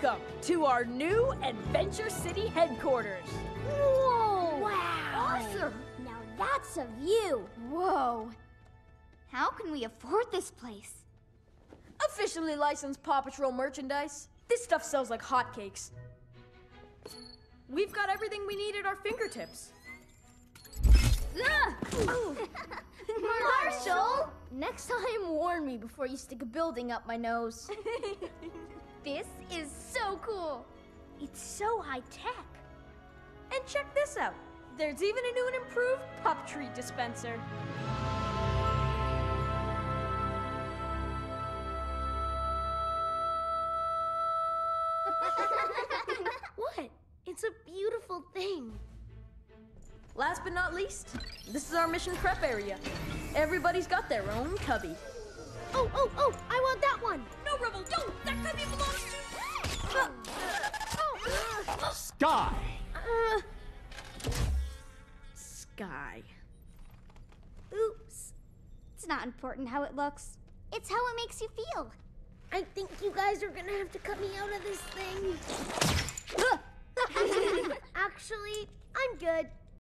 Welcome to our new Adventure City headquarters. Whoa! Wow! Awesome! Now that's a view. Whoa! How can we afford this place? Officially licensed PAW Patrol merchandise. This stuff sells like hotcakes. We've got everything we need at our fingertips. Marshall! Next time, warn me before you stick a building up my nose. This is so cool. It's so high-tech. And check this out. There's even a new and improved pup treat dispenser. What? It's a beautiful thing. Last but not least, this is our mission prep area. Everybody's got their own cubby. Oh, I want that one. No, Rubble, don't! That cubby belongs to... Skye! Skye. Oops. It's not important how it looks. It's how it makes you feel. I think you guys are gonna have to cut me out of this thing. Actually, I'm good.